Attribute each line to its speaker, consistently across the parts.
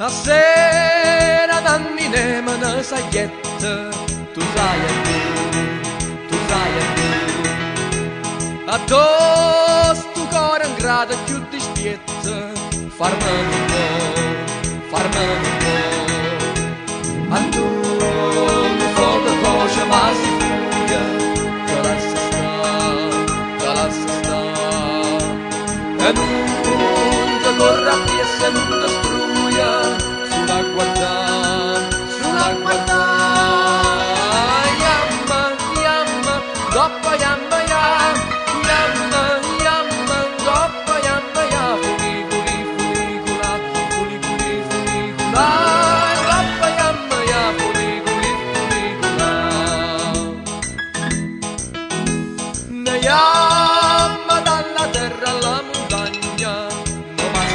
Speaker 1: Stasera danni una saglietta, tu sai a tu sai a tu. Addosso tu cuore in grado più di spiezza, farmi un po', farmi un po'. A tu mi fa da voce ma si fuga, te lascia sta, e non ti corra appresso e non ti struia, sulla guarda, yamma, yamma, doppa yamma ya, yamma, yamma, doppa yamma ya, funiculi, funicula, funiculi, funicula, doppa yamma ya, funiculi, funicula. Ne yamma dalla terra alla montagna, no mas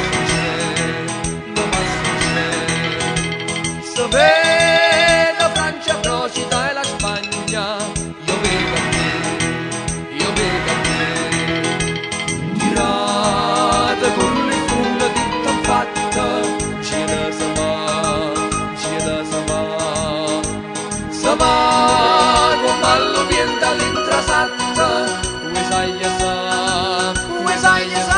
Speaker 1: succede, se vede Francia Procida e la Spagna, io vedo a te, tirate con le fulle di fatta, ci da sa va, come allo viento all'intrasatta, ue sai sa,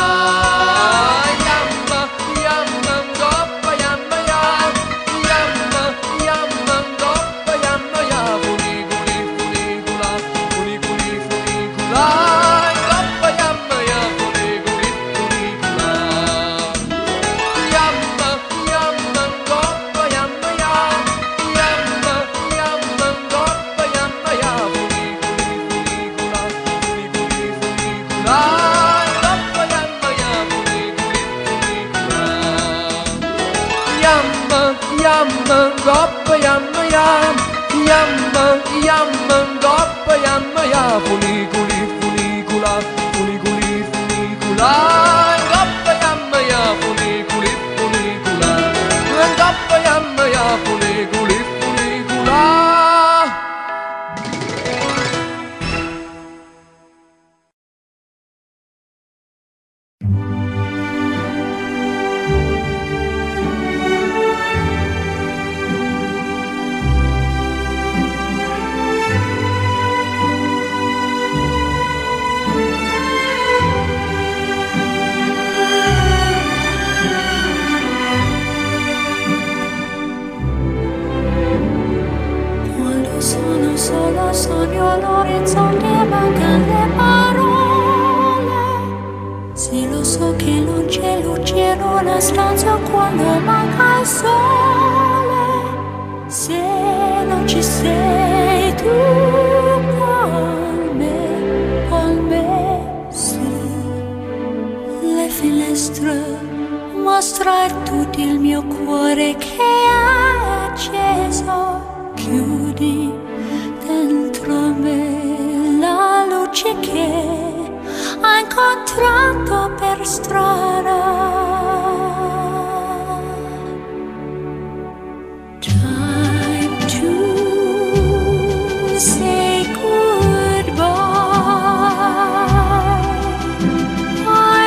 Speaker 1: yamma, yamma, goppa, yamma ya, yamma, yamma, goppa, yamma ya, funiculi, funicula, funiculi, funicula, goppa, yamma ya, funiculi, funicula. Yamma, yamma, goppa, yamma ya, yamma, yamma, goppa, yamma ya, funiculi, funicula, funiculi, funicula, goppa, yamma ya, funiculi, funicula. Yamma, yamma, goppa, yamma ya, yamma, yamma, goppa, yamma ya, funiculi, funicula, funiculi, funicula, goppa, yamma ya, funiculi, funicula, goppa, yamma ya, funiculi, funicula.
Speaker 2: Quando sono solo sogno all'orizzonte e mancano le parole. Sì, lo so che non c'è luce in una stanza quando manca il sole. Se non ci sei tu con me, sì. Le finestre mostra tutto il mio cuore che è acceso. Chiudi dentro me la luce che ho incontrato per strada. Time to say goodbye. I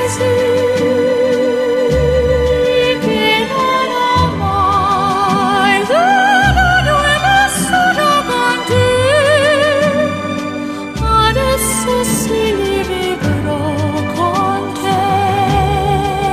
Speaker 2: esiti che non ho mai veduto nessuno con te. Adesso sì li vivrò con te.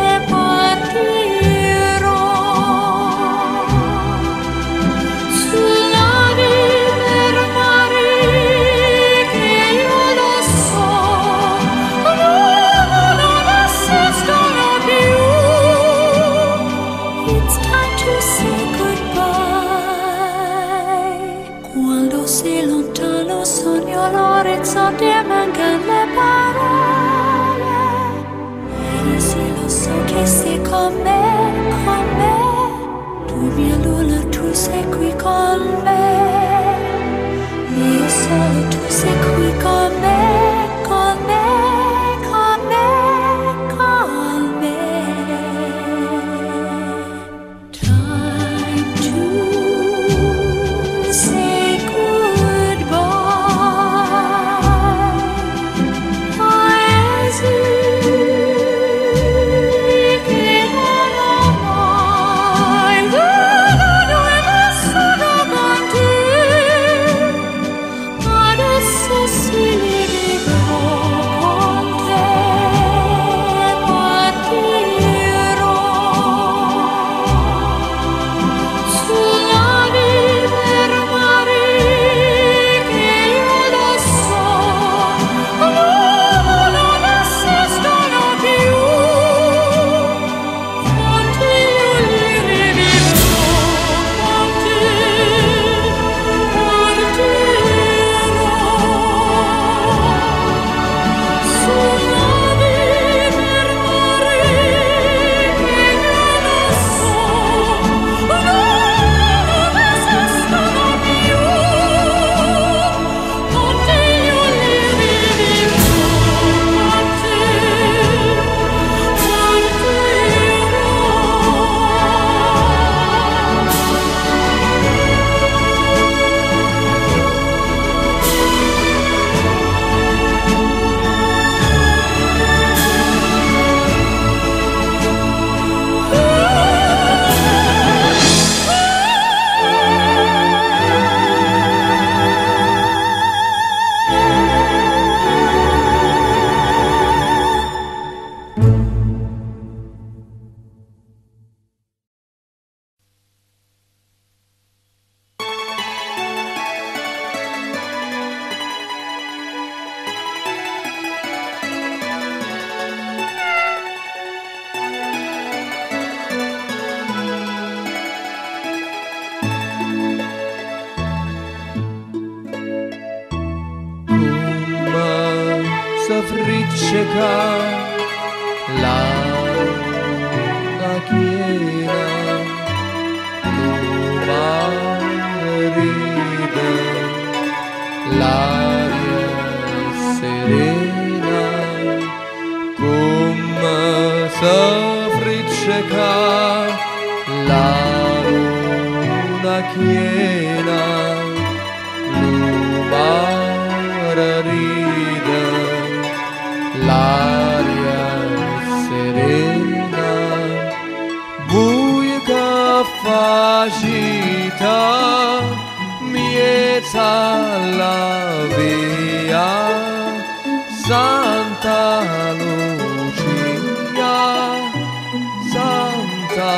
Speaker 1: fricceca la luna chiena, l'umare ride, l'aria serena, come se fricceca la luna chiena, l'umare ride, l'aria serena, buia che facita miezza la via, Santa Lucia, Santa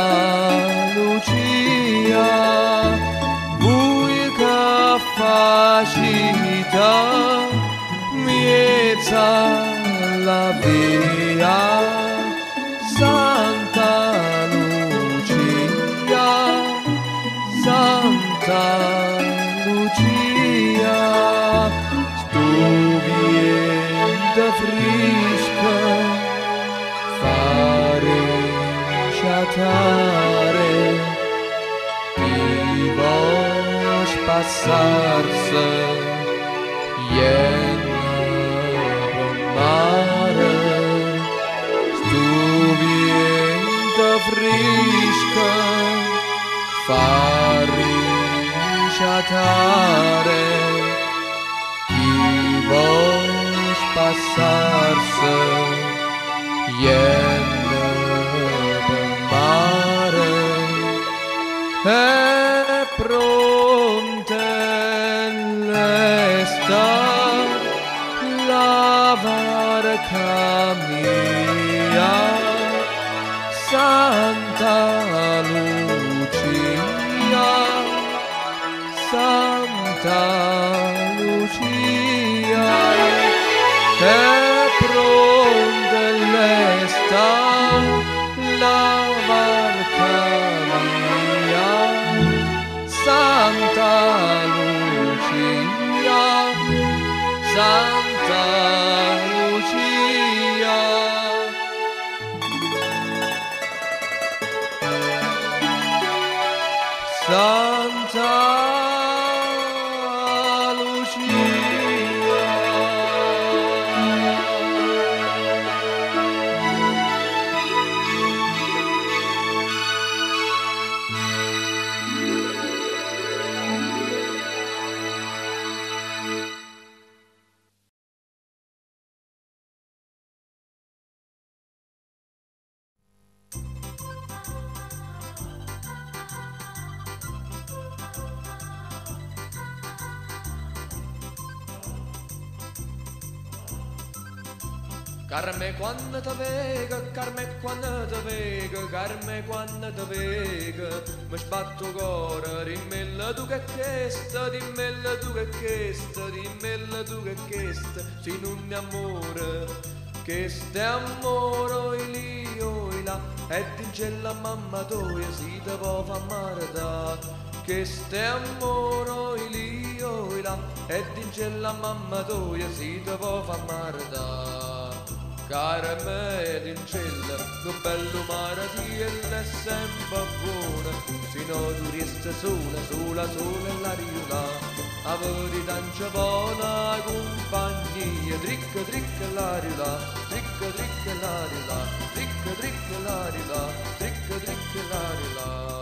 Speaker 1: Lucia, buia che facita miezza la via, Santa Lucia, Santa Lucia, stuviente fresca, fare sciatare, i vos passarse, mare, stuviente fresca, fare sciatare, chi vos passarse, mare, è pronta l'estate, la barca mia, Santa Lucia, Santa Lucia, è pronta l'estate, la barca mia, Santa Lucia, Santa Lucia. Santa Lucia. Carme quando te vega, Carme quando te vega, Carme quando te vega, mi sbatto cuore, dimmelo tu che chesta, dimmelo tu che chesta, dimmelo tu che chesta, se non è amore, che ste amore, oi lì, oi là, e dice la mamma tua, si te può fa marità, che ste amore, oi lì, oi là, e dice la mamma tua, si te può fa marità. Carme ed in cielo, lo bello mare ti è sempre buono, se no tu resti sola, sola, sola e la riula, avere tanta buona compagnia, tricca, tricca la riula, tricca, tricca la riula, tricca, tricca la riula, tricca, tricca la riula.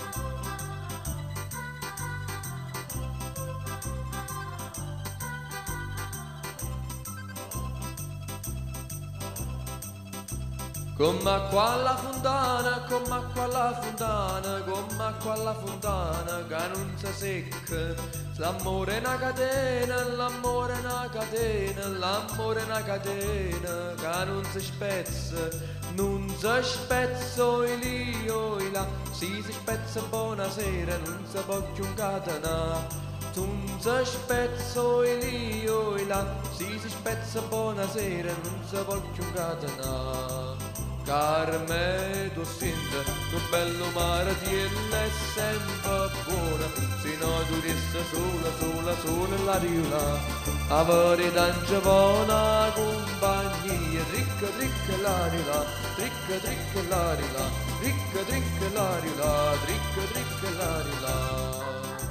Speaker 1: Come acqua alla fontana, come acqua alla fontana, come acqua alla fontana, che non si secca. L'amore è una catena, l'amore è una catena, l'amore è una catena, che non si spezza. Non si spezza, oi lì, oi là, si spezza buonasera, non si può più incatenare. Non si spezza, oi lì, oi là, si spezza buonasera, non si può più incatenare. Carme, tu senti, tu bello mare ti è sempre buona, se no tu resti sola, sola, sola la riula, avere tanta buona compagnia. l'arila, tricca tricca l'arila, tricca tricca l'arila, tricca tricca l'arila.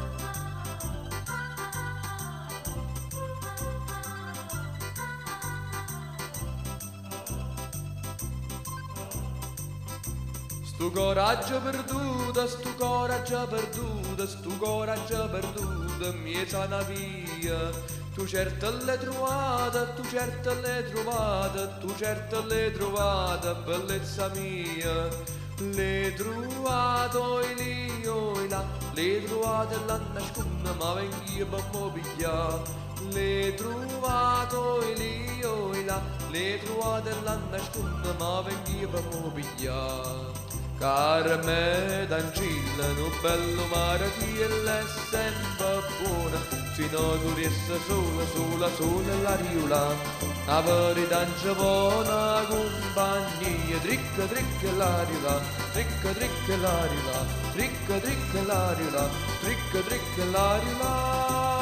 Speaker 1: Stu coraggio perduto, stu coraggio perduto, stu coraggio perduto, miezza una via. Tu certo l'hai trovata, tu certo l'hai trovata, tu certo l'hai trovata, bellezza mia. L'hai trovato e lì, oh là, l'hai trovato e l'ha nascosta, ma vengi per mo' pigliare. L'hai trovato e lì, oh là, l'hai trovato e l'ha nascosta, ma vengi per mo' pigliare. Carme d'ancilla, un bello mare che è sempre buona, se no tu resta sola, sola, sola la riula. A verità c'è buona compagnia, tricca, tricca la riula, tricca, tricca la riula, tricca, tricca la riula, tricca, tricca la riula.